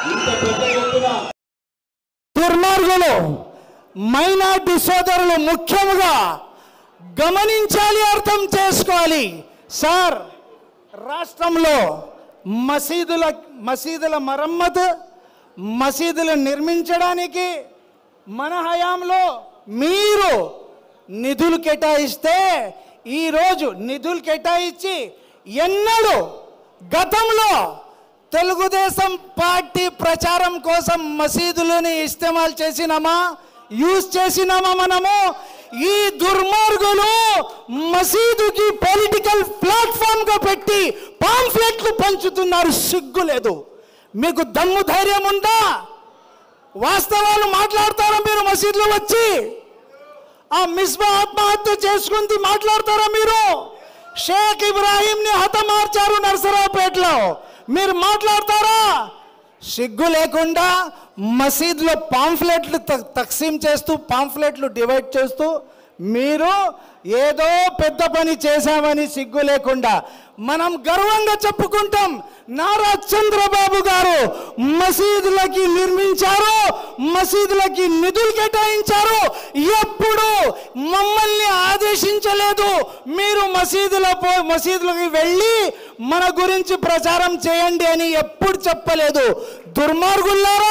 దుర్మార్గులు మైనార్టీ సోదరులు ముఖ్యంగా గమనించాలి, అర్థం చేసుకోవాలి. సార్, రాష్ట్రంలో మసీదుల మరమ్మతు, మసీదులు నిర్మించడానికి మన హయాంలో మీరు నిధులు కేటాయిస్తే, ఈరోజు నిధులు కేటాయించి ఎన్నడూ గతంలో తెలుగుదేశం పార్టీ ప్రచారం కోసం మసీదులని ఇస్తేమాల్ చేసినామా, యూజ్ చేసినామా? మనము ఈ దుర్మార్గులు మసీదుకి పొలిటికల్ ప్లాట్ఫామ్ గా పెట్టి పాంఫ్లెట్లు పంచుతున్నారు. సిగ్గు లేదు మీకు? దమ్ము ధైర్యం ఉందా? వాస్తవాలు మాట్లాడతారా మీరు? మసీదులో వచ్చి ఆ మిస్బా ఆత్మహత్య చేసుకుంది మాట్లాడతారా మీరు? షేక్ ఇబ్రాహీంని హతమార్చారు నర్సరావుపేటలో, మీరు మాట్లాడతారా? సిగ్గు లేకుండా మసీదులో పాంఫ్లెట్లు తక్సీం చేస్తూ, పాంఫ్లెట్లు డివైడ్ చేస్తూ మీరు ఏదో పెద్ద పని చేశామని సిగ్గు లేకుండా మనం గర్వంగా చెప్పుకుంటాం. నారా చంద్రబాబు గారు మసీదులకి నిర్మించారు, మసీదులకి నిధులు కేటాయించారు. ఎప్పుడు మమ్మల్ని ఆదేశించలేదు మీరు మసీదులకి వెళ్ళి మన గురించి ప్రచారం చేయండి అని ఎప్పుడు చెప్పలేదు. దుర్మార్గులారా,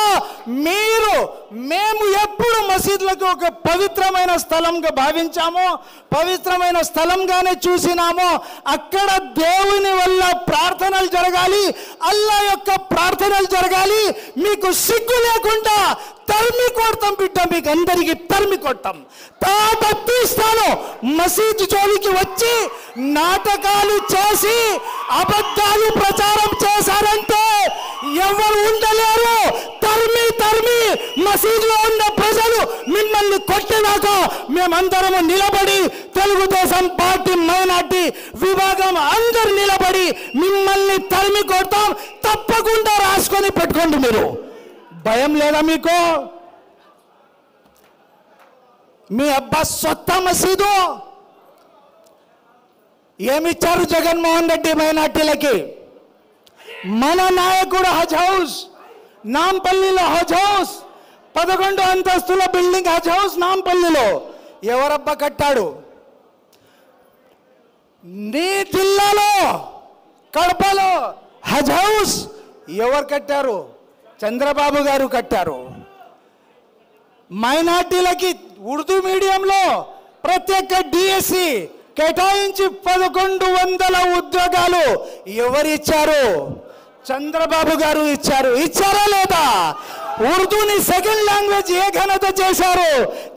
మేము ఎప్పుడు మసీదులకు ఒక పవిత్రమైన స్థలంగా భావించామో, పవిత్రమైన స్థలంగానే చూసినామో, అక్కడ దేవుని వల్ల ప్రార్థనలు జరగాలి, అల్లా యొక్క ప్రార్థనలు జరగాలి. మీకు సిగ్గు లేకుండా తరిమి కొడతాం బిడ్డ, మీకు అందరికీ తరిమి కొడతాం. తాట తీస్తాను. మసీదు జోలికి వచ్చి నాటకాలు చేసి అబద్ధాలు ప్రచారం చేశారంటే ఎవరు ఉండలేరు. తరిమి మసీదులో ఉన్న ప్రజలు మిమ్మల్ని కొట్టినాక మేమందరము నిలబడి, తెలుగుదేశం పార్టీ మైనార్టీ విభాగం అందరు నిలబడి మిమ్మల్ని తరిమి కొడతాం. తప్పకుండా రాసుకొని పెట్టుకోండి. మీరు భయం లేదా మీకు? మీ అబ్బా సొంత మసీదు ఏమిచ్చారు జగన్మోహన్ రెడ్డి మైనార్టీలకి? మన నాయకుడు హజ్ హౌస్ నాంపల్లిలో, హజ్ హౌస్ 11 అంతస్తుల బిల్డింగ్ హజ్ హౌస్ నాంపల్లిలో ఎవరబ్బా కట్టాడు? నీ జిల్లాలో కడపలో హజ్ హౌస్ ఎవరు కట్టారు? చంద్రబాబు గారు కట్టారు. మైనార్టీలకి ఉర్దూ మీడియంలో ప్రత్యేక డిఎస్సి కేటాయించి 1100 ఉద్యోగాలు ఎవరిచ్చారు? చంద్రబాబు గారు ఇచ్చారు. ఇచ్చారా లేదా? ఉర్దూని సెకండ్ లాంగ్వేజ్ ఏ ఘనత చేశారు?